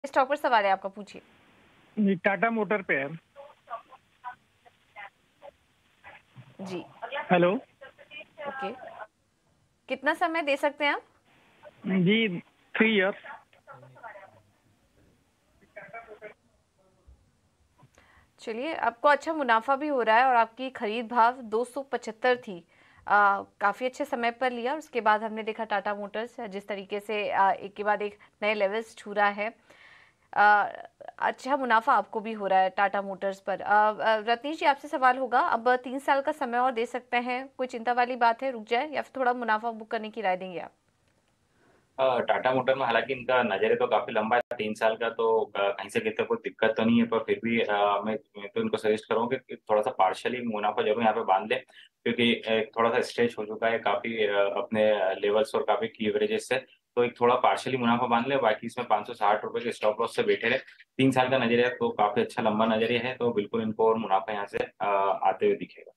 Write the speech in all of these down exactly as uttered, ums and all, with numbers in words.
Stock पर सवाल है आपका, पूछिए। जी, टाटा मोटर पे है। जी। हेलो। ओके। कितना समय दे सकते हैं आप? जी, थ्री इयर्स। चलिए, आपको अच्छा मुनाफा भी हो रहा है और आपकी खरीद भाव दो सौ पचहत्तर थी। आ, काफ़ी अच्छे समय पर लिया और उसके बाद हमने देखा टाटा मोटर्स जिस तरीके से आ, एक के बाद एक नए लेवल्स छू रहा है। आ, अच्छा मुनाफा आपको भी हो रहा है टाटा मोटर्स पर। आ, आ, रत्नीश जी, आपसे सवाल होगा, अब तीन साल का समय और दे सकते हैं, कोई चिंता वाली बात है, रुक जाए, या फिर थोड़ा मुनाफा बुक करने की राय देंगे आप? अ, टाटा मोटर में हालांकि इनका नजरिया तो काफी लंबा है, तीन साल का, तो अ, कहीं से कितना कोई दिक्कत तो नहीं है, पर फिर भी अ, मैं मैं तो इनको सजेस्ट करूंगा कि थोड़ा सा पार्शियली मुनाफा जरूर यहाँ पे बांध ले, क्योंकि एक थोड़ा सा स्ट्रेच हो चुका है काफी अ, अपने लेवल्स और काफी की एवरेजेस से। तो एक थोड़ा पार्शियली मुनाफा बांध ले, बाकी इसमें पाँच सौ साठ रुपए के स्टॉप लॉस से बैठे रहे। तीन साल का नजरिया तो काफी अच्छा लंबा नजरिया है, तो बिल्कुल इनको और मुनाफा यहाँ से अ, आते हुए दिखेगा।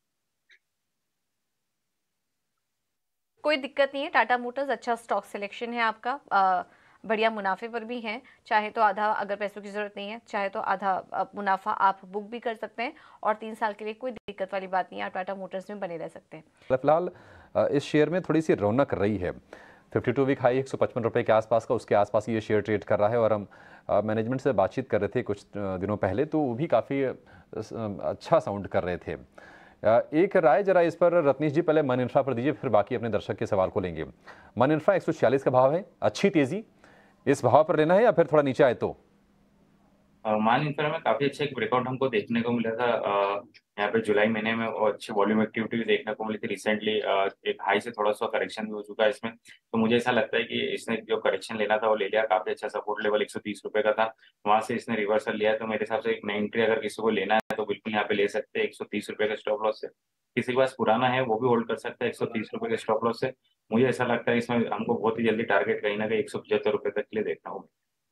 कोई दिक्कत नहीं है, टाटा मोटर्स अच्छा स्टॉक सिलेक्शन है आपका। आ, बढ़िया मुनाफे पर भी हैं। चाहे तो आधा, अगर पैसों की ज़रूरत नहीं है, चाहे तो आधा अ, मुनाफा आप बुक भी कर सकते हैं और तीन साल के लिए कोई दिक्कत वाली बात नहीं है, आप टाटा मोटर्स में बने रह सकते हैं। फिलहाल अ, इस शेयर में थोड़ी सी रौनक रही है। बावन वीक हाई एक सौ पचपन रुपये के आसपास का, उसके आसपास ये शेयर ट्रेड कर रहा है। और हम मैनेजमेंट से बातचीत कर रहे थे कुछ अ, दिनों पहले, तो वो भी काफ़ी अच्छा साउंड कर रहे थे। अ, एक राय जरा इस पर रत्नीश जी, पहले मन इंफ्रा पर दीजिए, फिर बाकी अपने दर्शक के सवाल को लेंगे। मन इंफ्रा एक सौ छियालीस का भाव है, अच्छी तेजी, इस भाव पर लेना है या फिर थोड़ा नीचे आए तो? अ, मान इंफ्रा में काफी अच्छा एक ब्रेकआउट हमको देखने को मिला था अ, यहाँ पे जुलाई महीने में, और अच्छी वॉल्यूम एक्टिविटी भी देखने को मिली थी रिसेंटली। एक हाई से थोड़ा सा करेक्शन भी हो चुका है इसमें, तो मुझे ऐसा लगता है कि इसने जो करेक्शन लेना था वो ले लिया। काफी अच्छा सपोर्ट लेवल एक सौ तीस रुपए का था, वहां से इसने रिवर्सल लिया है, तो मेरे हिसाब से एक नई एंट्री अगर किसी को लेना है तो बिल्कुल यहाँ पे ले सकते हैं एक सौ तीस रुपए का स्टॉप लॉस से। किसी के पास पुराना है वो भी होल्ड कर सकता है एक सौ तीस रुपए के स्टॉप लॉस से। मुझे ऐसा लगता है इसमें हमको बहुत ही जल्दी टारगेट कहीं ना कहीं एक सौ पचहत्तर रुपए तक के लिए देखना होगा।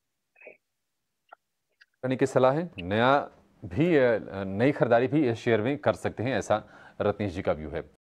करने की सलाह है, नया भी अ, नई खरीदारी भी इस शेयर में कर सकते हैं, ऐसा रत्नेश जी का व्यू है।